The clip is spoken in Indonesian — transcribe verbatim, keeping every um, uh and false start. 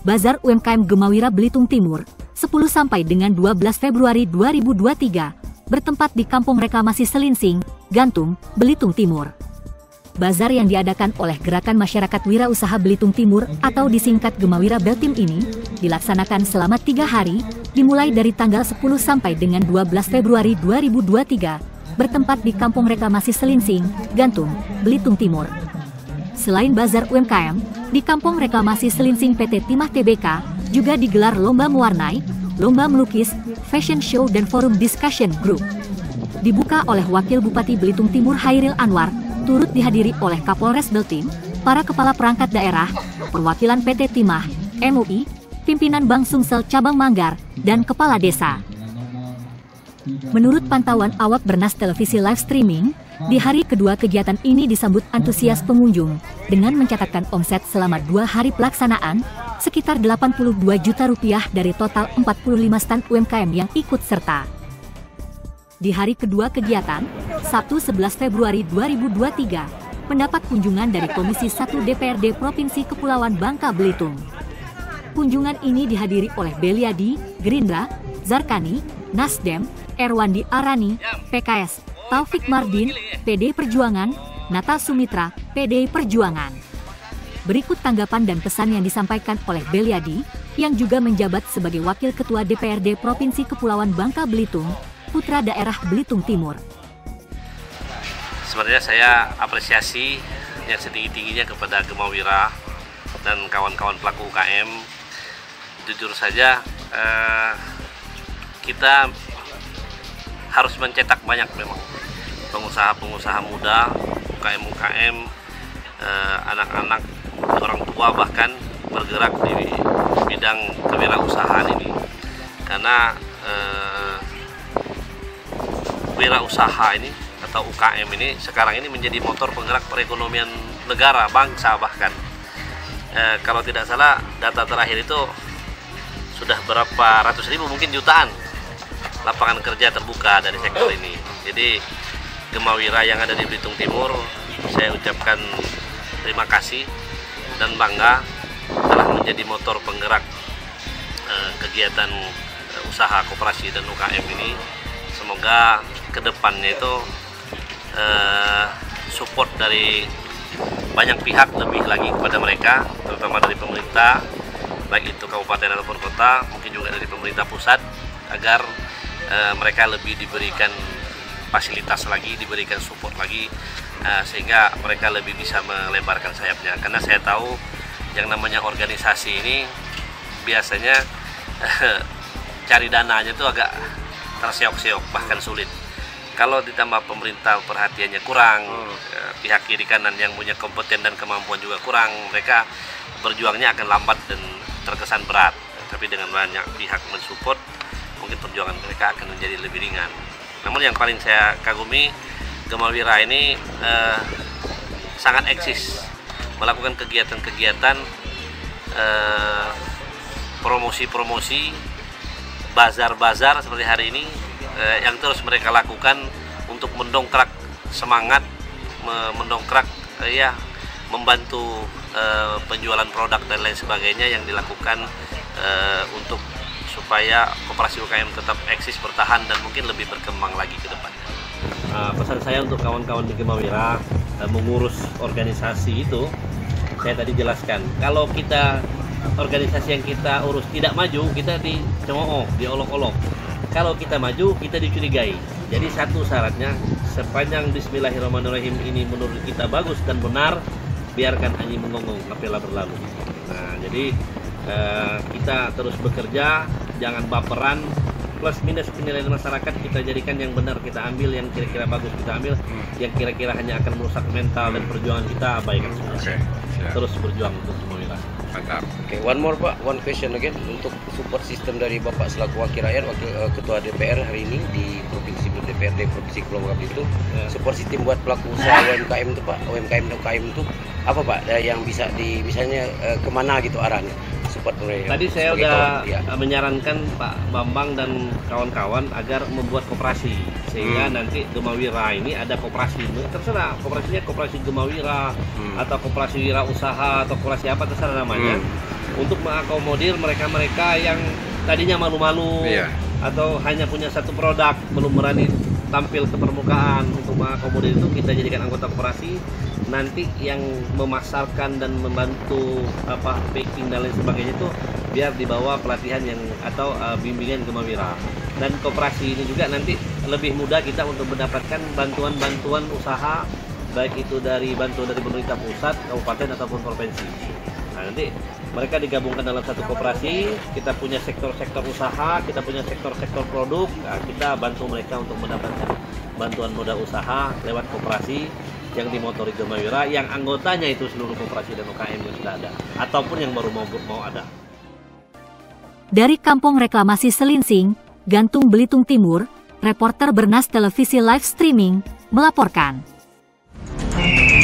Bazar U M K M Gemawira Belitung Timur, sepuluh sampai dengan dua belas Februari dua ribu dua puluh tiga, bertempat di Kampung Reklamasi Selinsing, Gantung, Belitung Timur. Bazar yang diadakan oleh Gerakan Masyarakat Wirausaha Belitung Timur atau disingkat Gemawira Beltim ini, dilaksanakan selama tiga hari, dimulai dari tanggal sepuluh sampai dengan dua belas Februari dua ribu dua puluh tiga, bertempat di Kampung Reklamasi Selinsing, Gantung, Belitung Timur. Selain Bazar U M K M, di Kampung Reklamasi Selinsing P T Timah T B K juga digelar lomba mewarnai, lomba melukis, fashion show dan forum discussion group. Dibuka oleh Wakil Bupati Belitung Timur Hairil Anwar, turut dihadiri oleh Kapolres Beltim, para kepala perangkat daerah, perwakilan P T Timah, M U I, pimpinan Bank Sumsel Cabang Manggar, dan kepala desa. Menurut pantauan awak Bernas Televisi live streaming, di hari kedua kegiatan ini disambut antusias pengunjung dengan mencatatkan omset selama dua hari pelaksanaan sekitar delapan puluh dua juta rupiah dari total empat puluh lima stand U M K M yang ikut serta. Di hari kedua kegiatan, Sabtu sebelas Februari dua ribu dua puluh tiga, mendapat kunjungan dari Komisi satu D P R D Provinsi Kepulauan Bangka Belitung. Kunjungan ini dihadiri oleh Beliadi, Gerindra, Zarkani, Nasdem, Erwandi Arani, P K S, Taufik Mardin, P D I Perjuangan, Nata Sumitra, P D I Perjuangan. Berikut tanggapan dan pesan yang disampaikan oleh Beliadi, yang juga menjabat sebagai Wakil Ketua D P R D Provinsi Kepulauan Bangka Belitung, putra daerah Belitung Timur. Sebenarnya saya apresiasi yang setinggi-tingginya kepada Gemawira dan kawan-kawan pelaku U K M. Jujur saja, eh, kita harus mencetak banyak memang pengusaha-pengusaha muda, U K M-U K M, eh, anak-anak, orang tua bahkan bergerak di bidang kewirausahaan ini. Karena eh, wirausaha ini atau U K M ini sekarang ini menjadi motor penggerak perekonomian negara, bangsa bahkan. Eh, kalau tidak salah data terakhir itu sudah berapa ratus ribu, mungkin jutaan lapangan kerja terbuka dari sektor ini. Jadi Gemawira yang ada di Belitung Timur, saya ucapkan terima kasih dan bangga telah menjadi motor penggerak eh, kegiatan eh, usaha koperasi dan U K M ini. Semoga kedepannya itu eh, support dari banyak pihak lebih lagi kepada mereka, terutama dari pemerintah, baik itu kabupaten ataupun kota, mungkin juga dari pemerintah pusat, agar uh, mereka lebih diberikan fasilitas lagi, diberikan support lagi, uh, sehingga mereka lebih bisa melebarkan sayapnya. Karena saya tahu yang namanya organisasi ini biasanya uh, cari dananya itu agak terseok-seok, bahkan sulit. Kalau ditambah pemerintah perhatiannya kurang, uh, pihak kiri kanan yang punya kompeten dan kemampuan juga kurang, mereka berjuangnya akan lambat dan terkesan berat. Tapi dengan banyak pihak mensupport, mungkin perjuangan mereka akan menjadi lebih ringan. Namun yang paling saya kagumi, Gemawira ini eh, sangat eksis melakukan kegiatan-kegiatan eh, promosi-promosi, bazar-bazar seperti hari ini eh, yang terus mereka lakukan untuk mendongkrak semangat, mendongkrak eh, ya membantu Uh, penjualan produk dan lain sebagainya yang dilakukan uh, untuk supaya koperasi U K M tetap eksis, bertahan, dan mungkin lebih berkembang lagi ke depan. Uh, pesan saya untuk kawan-kawan di Gemawira uh, mengurus organisasi itu, saya tadi jelaskan, kalau kita organisasi yang kita urus tidak maju, kita dicemooh, diolok-olok. Kalau kita maju, kita dicurigai. Jadi satu syaratnya, sepanjang Bismillahirrahmanirrahim ini menurut kita bagus dan benar, biarkan anjing menggonggong, apela berlalu. Nah, jadi eh, kita terus bekerja, jangan baperan, plus minus penilaian masyarakat kita jadikan yang benar, kita ambil yang kira-kira bagus, kita ambil yang kira-kira hanya akan merusak mental dan perjuangan kita, abaikan semua. Okay. Terus berjuang untuk Gemawira. Mantap. Oke, okay, one more Pak, one question again untuk support system dari Bapak selaku wakil rakyat, wakil uh, ketua D P R hari ini di provinsi D P R D Provinsi Kepulauan Bangka Belitung. Yeah. Support system buat pelaku usaha U M K M itu Pak, U M K M dan U K M itu apa Pak yang bisa di misalnya uh, kemana gitu arahnya support mereka? Tadi saya sudah ya. menyarankan Pak Bambang dan kawan-kawan agar membuat koperasi sehingga hmm. nanti Gemawira ini ada koperasi, terserah koperasinya koperasi Gemawira hmm. atau koperasi wirausaha atau koperasi apa terserah namanya. Hmm. untuk mengakomodir mereka-mereka yang tadinya malu-malu Iya. atau hanya punya satu produk, belum berani tampil ke permukaan. Untuk mengakomodir itu kita jadikan anggota koperasi, nanti yang memasarkan dan membantu apa packing dan lain sebagainya itu biar dibawa pelatihan yang atau uh, bimbingan Gemawira. Dan koperasi ini juga nanti lebih mudah kita untuk mendapatkan bantuan-bantuan usaha, baik itu dari bantuan dari pemerintah pusat, kabupaten ataupun provinsi. Nah, nanti mereka digabungkan dalam satu koperasi, kita punya sektor-sektor usaha, kita punya sektor-sektor produk, nah, kita bantu mereka untuk mendapatkan bantuan modal usaha lewat koperasi yang dimotori Gemawira, yang anggotanya itu seluruh koperasi dan U K M yang sudah ada, ataupun yang baru mau, mau ada. Dari Kampung Reklamasi Selinsing, Gantung, Belitung Timur, reporter Bernas Televisi Live Streaming melaporkan.